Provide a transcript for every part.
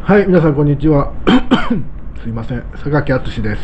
はい、皆さんこんにちは。すいません、榊敦です。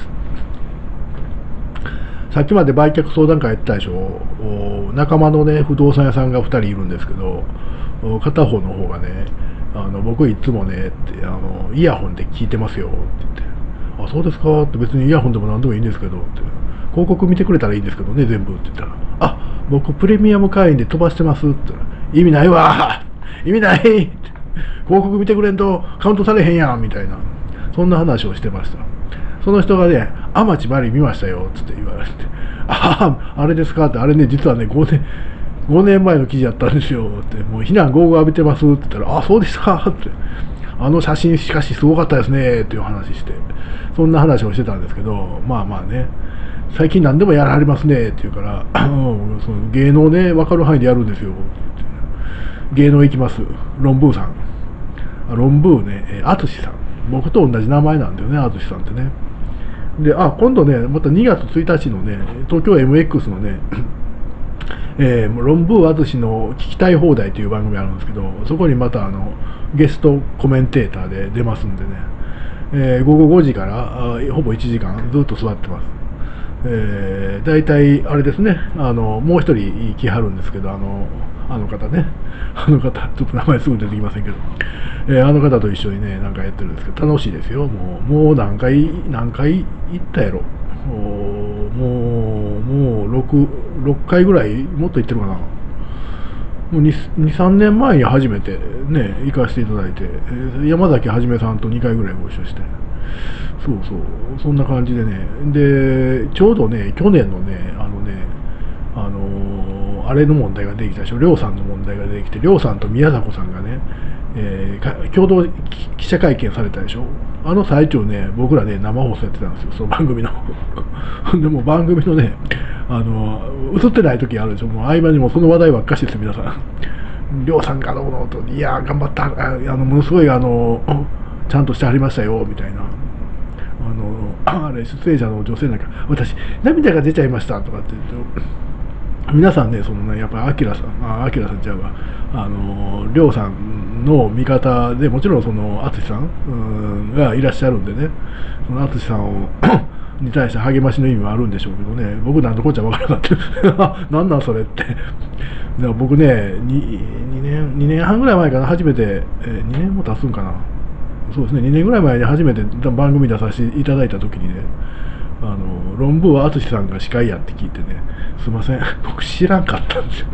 さっきまで売却相談会やってたでしょ。仲間のね、不動産屋さんが2人いるんですけど、片方の方がね、僕いつもねって、イヤホンで聞いてますよって言って、あ、そうですかって、別にイヤホンでも何でもいいんですけどって、広告見てくれたらいいんですけどね、全部って言ったら、あ、僕プレミアム会員で飛ばしてますって言ったら、意味ないわ意味ないって、広告見てくれんとカウントされへんやんみたいな、そんな話をしてました。その人がね、天地真理見ましたよって言われて、ああ、あれですかって、あれね、実はね、5年前の記事やったんですよって、もう非難合々浴びてますって言ったら、あ、そうですかって、あの写真しかしすごかったですねっていう話して、そんな話をしてたんですけど、まあまあね、最近何でもやらはりますねって言うから、その芸能ね、分かる範囲でやるんですよって言って、芸能行きます、ロンブーさん。ロンブーね、淳さん。僕と同じ名前なんだよね、淳さんってね。で、今度ね、また2月1日のね、東京 MX のね、ロンブー淳の聞きたい放題という番組あるんですけど、そこにまたゲストコメンテーターで出ますんでね、午後5時からほぼ1時間ずっと座ってます。大体あれですね、もう一人来はるんですけど、あの方ね、あの方、ちょっと名前すぐ出てきませんけど、あの方と一緒にね、なんかやってるんですけど、楽しいですよ。もう何回行ったやろ。もう6回ぐらい、もっと行ってるかな。もう2、3年前に初めてね、行かせていただいて、山崎はじめさんと2回ぐらいご一緒して、そうそう、そんな感じでね、で、ちょうどね、去年のね、あれの問題が出てきたでしょ、りょうさんの問題が出てきて、りょうさんと宮迫さんがね、共同記者会見されたでしょ。あの最中ね、僕らね、生放送やってたんですよ、その番組の。でも番組のね、映ってない時あるでしょ、もう合間にもその話題ばっかしです、皆さん。りょうさんがどうのと、いや、頑張った、ものすごい、ちゃんとしてはりましたよ、みたいな。あれ、出演者の女性なんか、私、涙が出ちゃいましたとかって言うと、皆さんね、そのね、やっぱりアキラさん、アキラさんちゃうわ、りょうさんの味方で、もちろんその淳さんがいらっしゃるんでね、その淳さんをに対して励ましの意味もあるんでしょうけどね、僕なんとこっちゃ分からなかった、なんなんそれって。だから僕ね2年半ぐらい前かな、初めて、2年も経つんかな、そうですね、2年ぐらい前に初めて番組出させていただいた時にね、ロンブーは淳さんが司会やって聞いてね、すいません、僕知らんかったんですよ。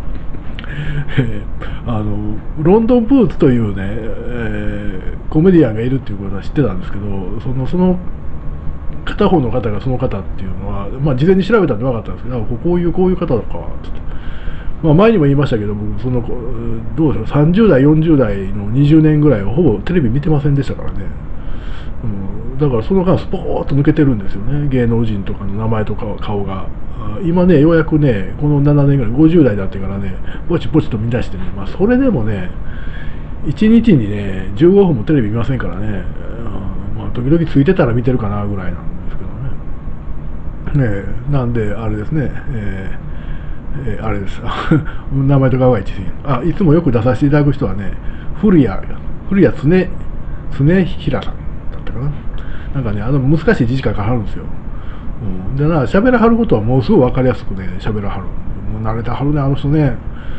ロンドンブーツというね、コメディアンがいるっていうことは知ってたんですけど、その片方の方がその方っていうのは、まあ、事前に調べたんで分かったんですけど、こういう方だかって。まあ、前にも言いましたけど、僕どうでしょう、30代、40代の20年ぐらいはほぼテレビ見てませんでしたからね。だからその間スポーッと抜けてるんですよね、芸能人とかの名前とか顔が。今ね、ようやくね、この7年ぐらい、50代になってからね、ポチポチと見出してね、まあ、それでもね、1日にね、15分もテレビ見ませんからね、まあ、時々ついてたら見てるかなぐらいなんですけどね。なんで、あれですね、あれです。名前と顔が一致いつもよく出させていただく人はね、古谷常平さんだったかな。なんかね、難しい字しか書かはるんですよ。で喋らはることはもうすごい分かりやすくね、喋らはる。もう慣れてはるね、あの人ね。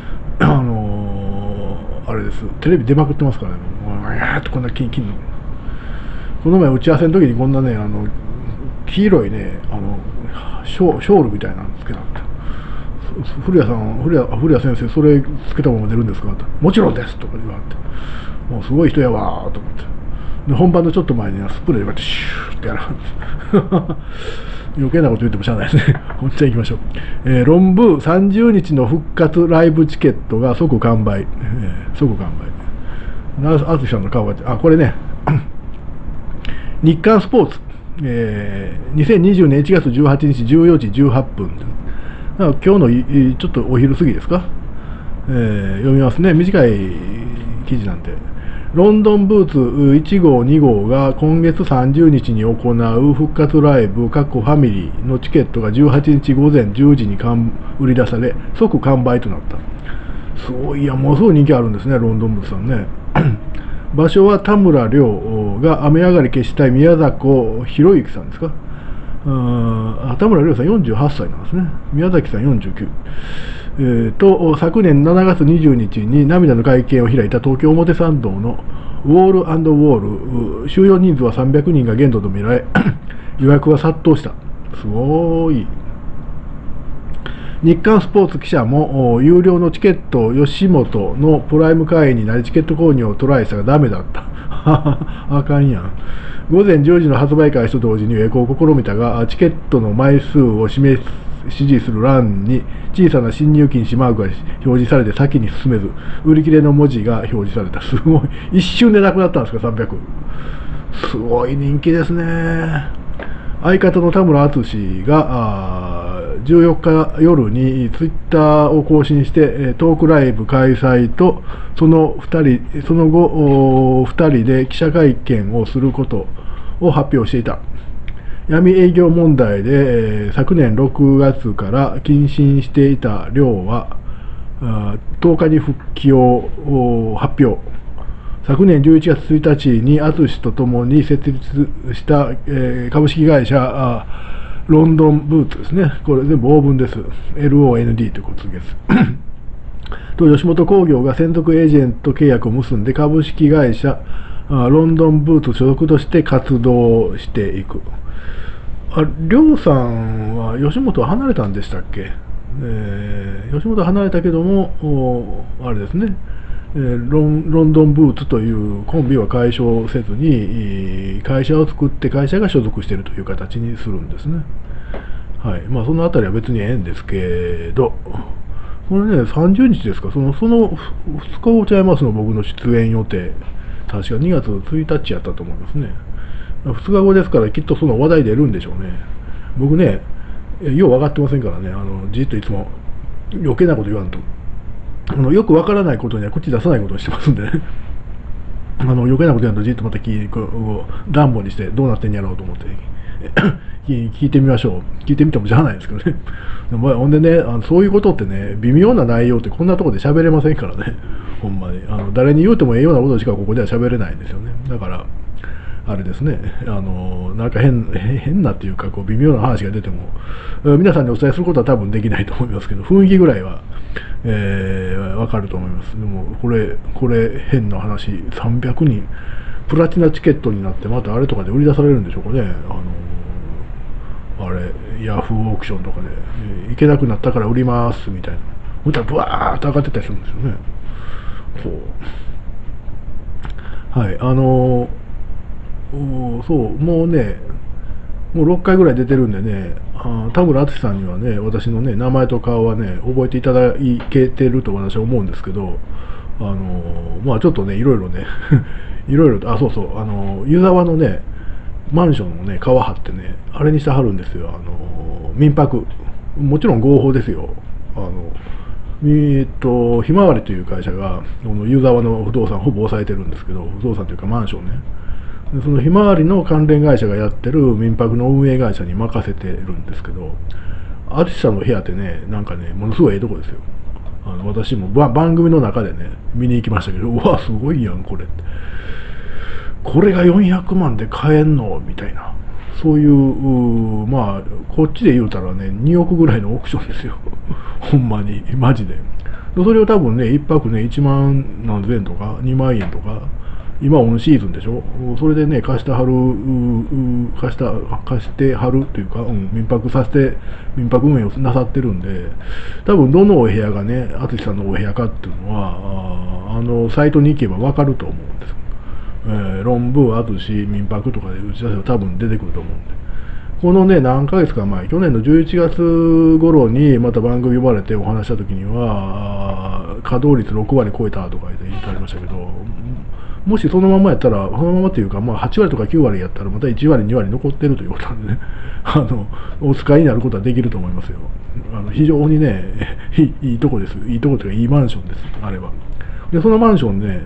あれです。テレビ出まくってますからね。もう、ってこんな金の。この前打ち合わせの時にこんなね、黄色いね、ショールみたいなのつけたんだ。古谷先生、それつけたまま出るんですかって、もちろんですとか言われて、もうすごい人やわーと思って、で本番のちょっと前にスプレーでこうやってシューってやるんです余計なこと言ってもしゃあないですね。本ちゃん行きましょう。ロンブー30日の復活ライブチケットが即完売、即完売。淳さんの顔がこれね日刊スポーツ、2020年1月18日14時18分今日のちょっとお昼過ぎですか、読みますね、短い記事なんで。ロンドンブーツ1号2号が今月30日に行う復活ライブファミリーのチケットが18日午前10時に売り出され即完売となった。すごい、いや、ものすごい人気あるんですね、ロンドンブーツさんね。 場所は田村亮が雨上がり消したい宮迫博之さんですか。田村亮さん48歳なんですね。宮崎さん49。昨年7月20日に涙の会見を開いた東京表参道のウォール&ウォール、収容人数は300人が限度とみられ、予約は殺到した。すごい。日刊スポーツ記者も有料のチケット吉本のプライム会員になりチケット購入をトライしたがダメだった。あかんやん。午前10時の発売開始と同時に予約を試みたが、チケットの枚数を指示する欄に小さな侵入禁止マークが表示されて先に進めず、売り切れの文字が表示された。すごい。一瞬でなくなったんですか、300。すごい人気ですね。相方の田村淳が14日夜にツイッターを更新してトークライブ開催とその後2人で記者会見をすることを発表していた。闇営業問題で昨年6月から謹慎していた亮は10日に復帰を発表。昨年11月1日に淳とともに設立した株式会社ロンドンブーツですね。これ全部オーブンです。LOND ということです。と吉本興業が専属エージェント契約を結んで株式会社ロンドンブーツ所属として活動していく。りょうさんは吉本は離れたんでしたっけ。吉本は離れたけどもあれですね。ロンドンブーツというコンビは解消せずに会社を作って会社が所属しているという形にするんですね。はい。まあそのあたりは別にええんですけど、これね30日ですか。その2日後ちゃいますの僕の出演予定。確か2月1日やったと思いますね。2日後ですからきっとその話題出るんでしょうね。僕ねよう分かってませんからね。じっといつも余計なこと言わんと。よくわからないことには口出さないことをしてますんでね。余計なことやるとじっとまた暖房にしてどうなってんやろうと思って聞いてみましょう。聞いてみてもじゃないですけどね。ほんでねそういうことってね微妙な内容ってこんなところで喋れませんからね。ほんまに誰に言うてもええようなことしかここでは喋れないんですよね。だからあれですね、なんか変なっていうか微妙な話が出ても皆さんにお伝えすることは多分できないと思いますけど、雰囲気ぐらいはわかると思います。でもこれ変な話、300人プラチナチケットになってまたあれとかで売り出されるんでしょうかね。あれヤフーオークションとかで、行けなくなったから売りますみたいな、そしたらブワーッと上がってたりするんですよね。はいそう、もうね、もう6回ぐらい出てるんでね、田村淳さんにはね、私のね、名前と顔はね、覚えていただけてると私は思うんですけど、まあちょっとね、いろいろね、いろいろ、そうそう、湯沢のね、マンションのね、川張ってね、あれにしてはるんですよ、民泊。もちろん合法ですよ。ひまわりという会社が、湯沢の不動産ほぼ抑えてるんですけど、不動産というかマンションね。そのひまわりの関連会社がやってる民泊の運営会社に任せてるんですけど、淳さんの部屋ってね、なんかね、ものすごいええとこですよ。私も番組の中でね、見に行きましたけど、うわ、すごいやん、これって。これが400万で買えんのみたいな。そういう、まあ、こっちで言うたらね、2億ぐらいのオークションですよ。ほんまに、マジで。それを多分ね、1泊ね、1万何千円とか、2万円とか、今オンシーズンでしょ。それでね貸してはるというか、民泊運営をなさってるんで、多分どのお部屋がね淳さんのお部屋かっていうのはサイトに行けば分かると思うんです。論文淳民泊とかで打ち出せば多分出てくると思うんで、このね何ヶ月か前、去年の11月頃にまた番組呼ばれてお話した時には稼働率6割超えたとか言ってありましたけど、もしそのままやったら、そのままというか、まあ8割とか9割やったら、また1割、2割残ってるということなんでね、お使いになることはできると思いますよ。非常にね、いいとこです。いいとこというか、いいマンションです、あれば。で、そのマンションね、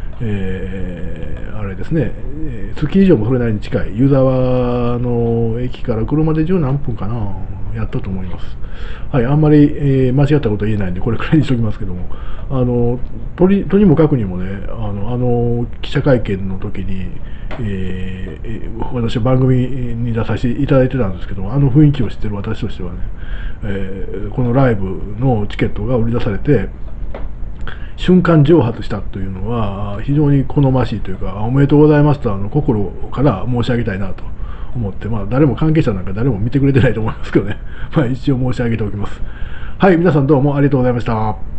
あれですね、スキー場もそれなりに近い、湯沢の駅から車で十何分かな、 やったと思います。はい、あんまり、間違ったことは言えないんで、これくらいにしておきますけども、とにもかくにもね、記者会見の時に、私は番組に出させていただいてたんですけども、あの雰囲気を知ってる私としてはね、このライブのチケットが売り出されて、瞬間蒸発したというのは非常に好ましいというか、おめでとうございますと心から申し上げたいなと思って、誰も関係者なんか誰も見てくれてないと思いますけどね、一応申し上げておきます。はい、皆さんどうもありがとうございました。